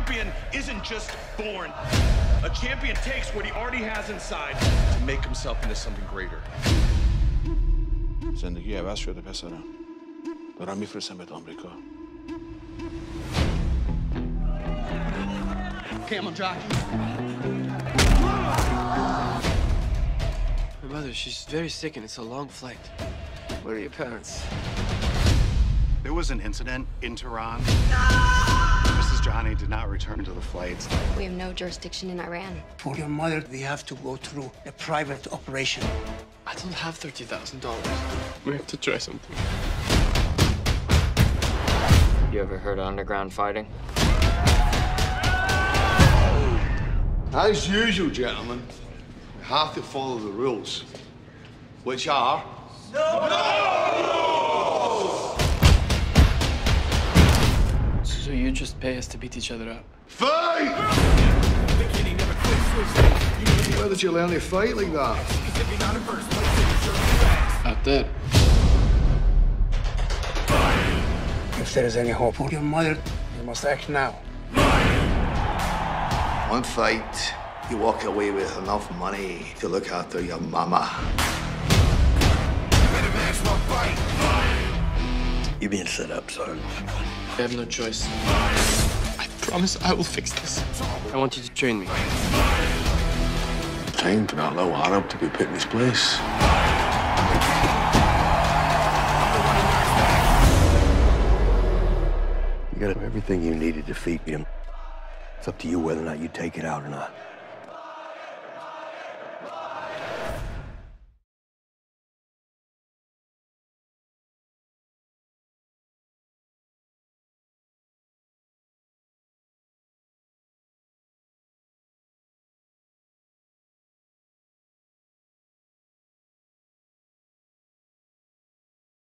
champion isn't just born. A champion takes what he already has inside to make himself into something greater. زندگی عوض شده پسرم. دارم میفرستمت آمریکا. Camel jockey. My mother, she's very sick and it's a long flight. Where are your parents? There was an incident in Tehran. Mrs. Johnny did not return to the flight. We have no jurisdiction in Iran. For your mother, we have to go through a private operation. I don't have $30,000. We have to try something. You ever heard of underground fighting? As usual, gentlemen, we have to follow the rules, which are... No! So you just pay us to beat each other up? Fight! Where did you learn to fight like that? Out there. If there is any hope for your mother, you must act now. One fight, you walk away with enough money to look after your mama. You're being set up, son. I have no choice. I promise I will fix this. I want you to train me. Time to allow Arab to be put in his place. You got everything you need to defeat him. It's up to you whether or not you take it out or not.